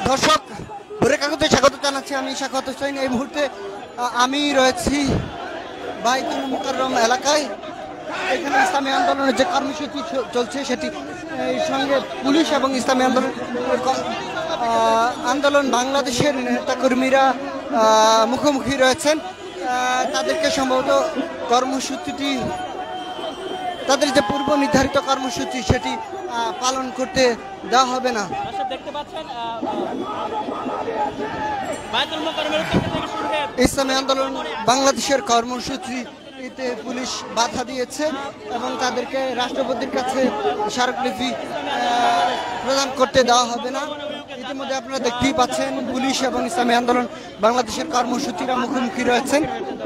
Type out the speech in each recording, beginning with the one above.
দর্শক ভোরের কাগজে স্বাগত জানাচ্ছি। আমি স্বাগত হোসেন। এই মুহূর্তে আমি রয়েছি বাইতুল মুকাররম এলাকায়। এখানে ইসলামী আন্দোলনের যে কর্মসূচি চলছে সেটি সঙ্গে পুলিশ এবং ইসলামী আন্দোলন বাংলাদেশের নেতাকর্মীরা মুখোমুখি রয়েছেন। তাদেরকে সম্ভবত কর্মসূচিটি, তাদের যে পূর্ব নির্ধারিত কর্মসূচি সেটি পালন করতে দেওয়া হবে না। দেখতে পাচ্ছেন ইসলামী আন্দোলন বাংলাদেশের কর্মসূচিতে পুলিশ বাধা দিয়েছে এবং তাদেরকে রাষ্ট্রপতির কাছে স্মারকলিপি প্রদান করতে দেওয়া হবে না। ইতিমধ্যে আপনারা দেখতেই পাচ্ছেন পুলিশ এবং ইসলামী আন্দোলন বাংলাদেশের কর্মসূচিরা মুখোমুখি রয়েছেন।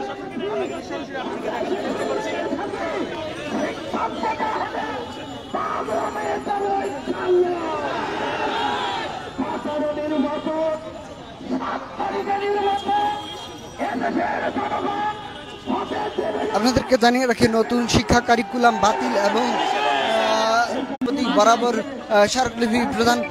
আপনাদেরকে জানিয়ে রাখি, নতুন শিক্ষা কারিকুলাম বাতিল এবং বরাবর স্মারকলিপি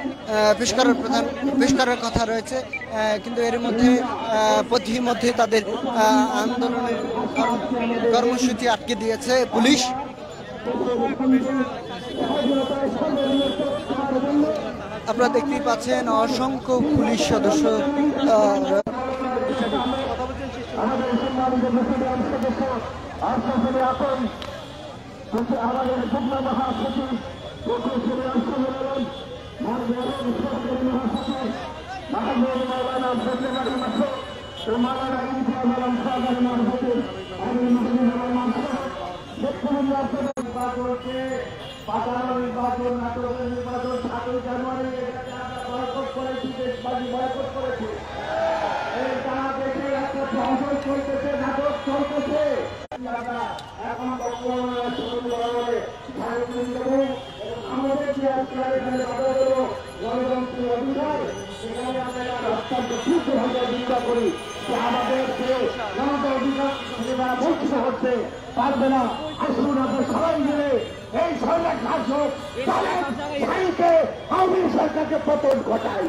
পেশ করার কথা রয়েছে, কিন্তু এর মধ্যে পথিমধ্যে তাদের আন্দোলনের কর্মসূচি আটকে দিয়েছে পুলিশ। আপনারা দেখতেই পাচ্ছেন অসংখ্য পুলিশ সদস্য। পারবে না, আসুন আমরা সবাই মিলে এই সরকার শাসক আওয়ামী সরকারকে পতন ঘটাই।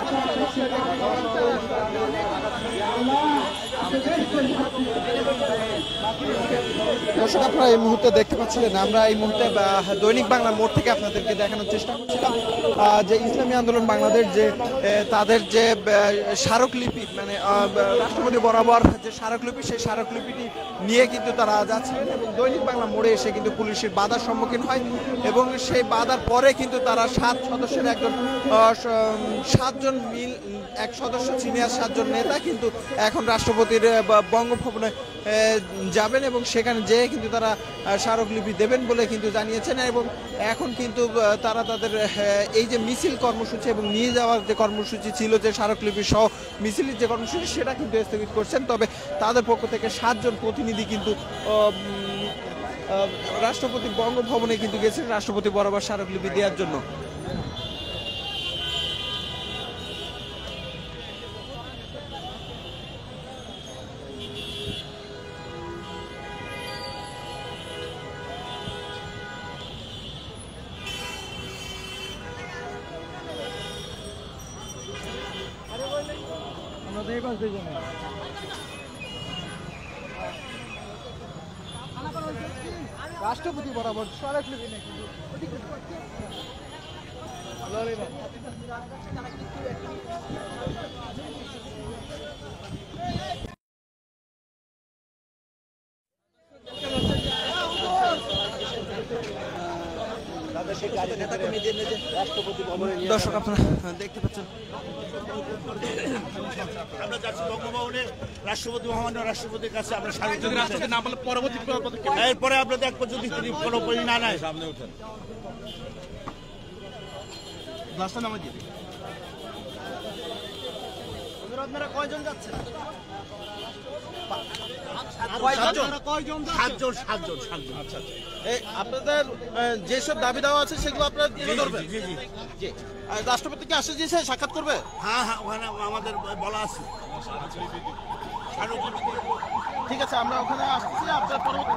দর্শক, আপনারা এই মুহূর্তে দেখতে পাচ্ছিলেন, আমরা এই মুহূর্তে দৈনিক বাংলা মোড় থেকে আপনাদেরকে দেখানোর চেষ্টা করছিলাম যে ইসলামী আন্দোলন বাংলাদেশ যে তাদের যে স্মারকলিপি, মানে রাষ্ট্রপতি বরাবর যে স্মারকলিপি, সেই স্মারকলিপিটি নিয়ে কিন্তু তারা যাচ্ছিলেন এবং দৈনিক বাংলা মোড়ে এসে কিন্তু পুলিশের বাধার সম্মুখীন হয় এবং সেই বাধার পরে কিন্তু তারা 7 সদস্যের এক সদস্য সিনিয়র 7 জন নেতা কিন্তু এখন রাষ্ট্রপতির বঙ্গভবনে যাবেন এবং সেখানে যেয়ে কিন্তু তারা স্মারকলিপি দেবেন বলে কিন্তু জানিয়েছেন। এবং এখন কিন্তু তারা তাদের এই যে মিছিল কর্মসূচি এবং নিয়ে যাওয়ার যে কর্মসূচি ছিল, যে স্মারকলিপি সহ মিছিলের যে কর্মসূচি, সেটা কিন্তু স্থগিত করছেন। তবে তাদের পক্ষ থেকে 7 জন প্রতিনিধি কিন্তু রাষ্ট্রপতি বঙ্গভবনে কিন্তু গেছেন রাষ্ট্রপতি বরাবর স্মারকলিপি দেওয়ার জন্য। রাষ্ট্রপতি বরাবর স্মারকলিপি নেই। দর্শক, আপনারা দেখতে পাচ্ছেন আমরা যাচ্ছি বঙ্গভবনে রাষ্ট্রপতি মহামান্য রাষ্ট্রপতির কাছে আমরা পরবর্তী এরপরে আমরা দেখবো যদি তিনি কোনো না নেয়। সামনে উঠেন, গ্লাসটা নামে দিয়ে। আপনারা কয়জন যাচ্ছেন? 7 জন। আচ্ছা, আপনাদের যেসব দাবি দেওয়া আছে সেগুলো আপনারা তুলে ধরবেন? জি। রাষ্ট্রপতি কি আসে দিয়েছে, সাক্ষাৎ করবে? হ্যাঁ, ওখানে আমাদের বলা আছে। ঠিক আছে, আমরা ওখানে আসতেছি। আপনার পরবর্তীতে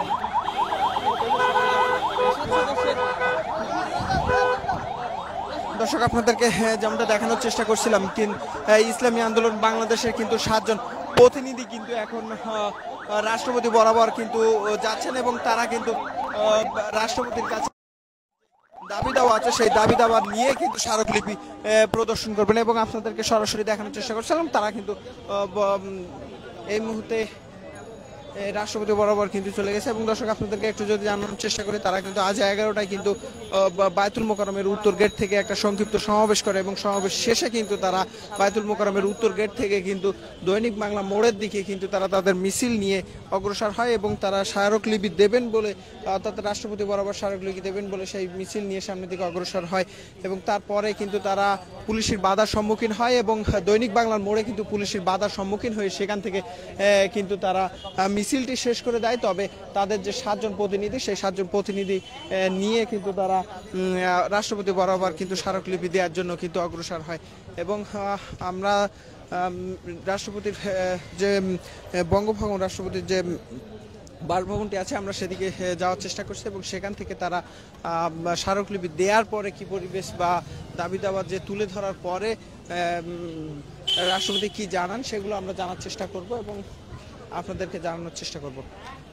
আপনারা দর্শক আপনাদেরকে যেমনটা দেখানোর চেষ্টা করছিলাম ইসলামী আন্দোলন বাংলাদেশের কিন্তু 7 জন প্রতিনিধি কিন্তু এখন রাষ্ট্রপতি বরাবর কিন্তু যাচ্ছেন এবং তারা কিন্তু রাষ্ট্রপতির কাছে দাবি দাওয়া আছে সেই দাবি দাওয়া নিয়ে কিন্তু স্মারকলিপি প্রদর্শন করবেন এবং আপনাদেরকে সরাসরি দেখানোর চেষ্টা করছিলাম তারা কিন্তু এই মুহূর্তে রাষ্ট্রপতি বরাবর কিন্তু চলে গেছে। এবং দর্শক আপনাদেরকে একটু যদি জানানোর চেষ্টা করি তারা কিন্তু আজ 11টায় কিন্তু বায়তুল মোকাররমের উত্তর গেট থেকে একটা সংক্ষিপ্ত সমাবেশ করে এবং সমাবেশ শেষে কিন্তু তারা বায়তুল মোকাররমের উত্তর গেট থেকে কিন্তু দৈনিক বাংলা মোড়ের দিকে কিন্তু তারা তাদের মিছিল নিয়ে অগ্রসর হয় এবং তারা স্মারকলিপি দেবেন বলে অর্থাৎ রাষ্ট্রপতি বরাবর স্মারকলিপি দেবেন বলে সেই মিছিল নিয়ে সামনের দিকে অগ্রসর হয় এবং তারপরে কিন্তু তারা পুলিশের বাধার সম্মুখীন হয় এবং দৈনিক বাংলার মোড়ে কিন্তু পুলিশের বাধার সম্মুখীন হয়ে সেখান থেকে কিন্তু তারা মিছিলটি শেষ করে দেয়। তবে তাদের যে 7 জন প্রতিনিধি সেই 7 জন প্রতিনিধি নিয়ে কিন্তু তারা রাষ্ট্রপতি বরাবর কিন্তু স্মারকলিপি দেওয়ার জন্য কিন্তু অগ্রসর হয় এবং আমরা রাষ্ট্রপতির যে বঙ্গভবন রাষ্ট্রপতির যে বাসভবনটি আছে আমরা সেদিকে যাওয়ার চেষ্টা করছি এবং সেখান থেকে তারা স্মারকলিপি দেওয়ার পরে কি পরিবেশ বা দাবি দাওয়া যে তুলে ধরার পরে রাষ্ট্রপতি কি জানান সেগুলো আমরা জানার চেষ্টা করব এবং আপনাদেরকে জানানোর চেষ্টা করব।